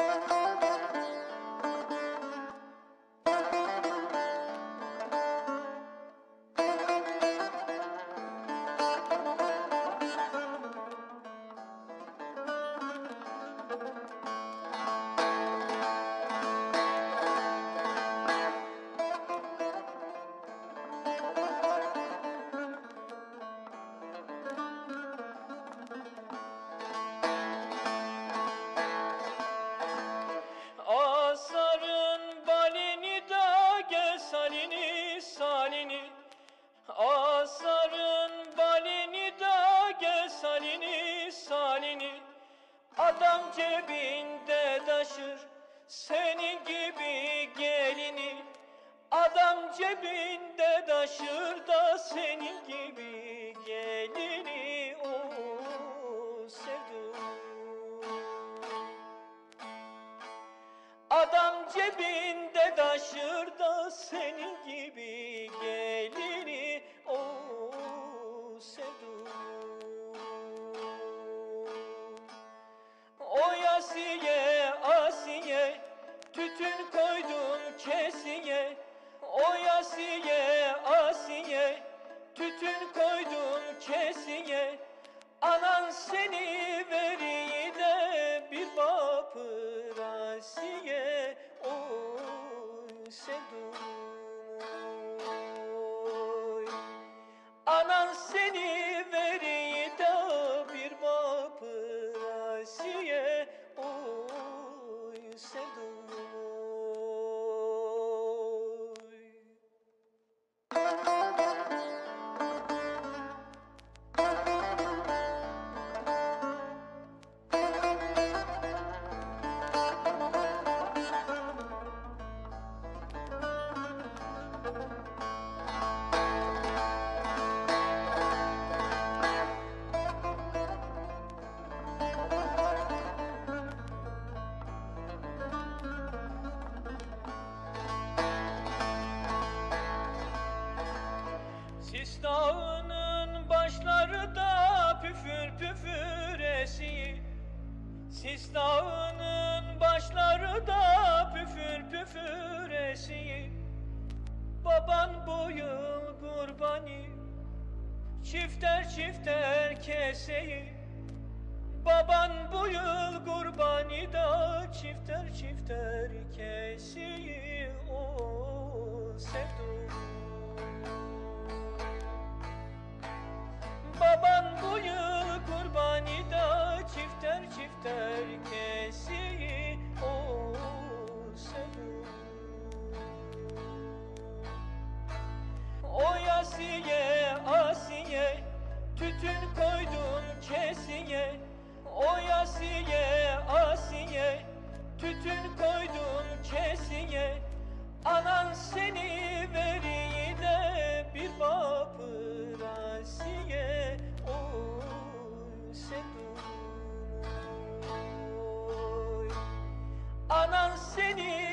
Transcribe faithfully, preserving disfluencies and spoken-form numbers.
Asarın balini da gel salini salini. Asarın balini da gel salini salini. Adam cebinde taşır senin gibi gelini. Adam cebinde taşır da senin gibi gelini. O sevdum. Adam cebinde taşır da senin gibi gelini. O sevdum. O Asiye, Asiye, tütün koydum kesiye. O Asiye, Asiye, tütün koydum kesiye. Anan seni veriyi de bir bakır Asiye. Oy sevdum oy. Anan seni veriyi de bir bakır Asiye. Oy sevdum oy. Sis dağının başları da püfür püfür esiyor. Sis dağının başları da püfür püfür esiyor. Baban bu yıl kurbani çifter çifter keseyi. Baban bu yıl kurbani da çifter çifter keseyi. O sevdum. Baban bu yıl kurbani da çifter çifter kesiyi. O sevdum. O Asiye, Asiye, tütün koydum kesiye. O Asiye, Asiye, tütün koydum kesiye. Anan seni veriyi de bir bakır Asiye. Oy sevdum oy. Anan seni